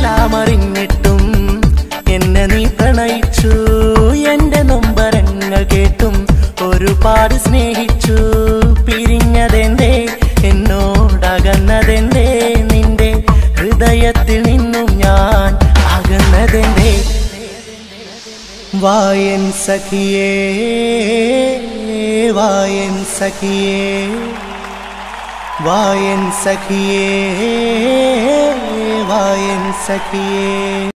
എല്ലാം അറിഞ്ഞിട്ടും എന്നെ നീ പ്രണയിച്ചു. എന്റെ നൊമ്പരങ്ങൾ കേട്ടും ഒരുപാട് സ്നേഹിച്ചു. പിരിഞ്ഞതെന്തേ, എന്നോടകന്നതെന്തേ, നിന്റെ ഹൃദയത്തിൽ നിന്നും ഞാൻ അകന്നതെന്തേ? വായൻ സഖിയേ, വായൻ സഖിയേ, വായൻ സഖിയേ, വായൻ സഖിയേ.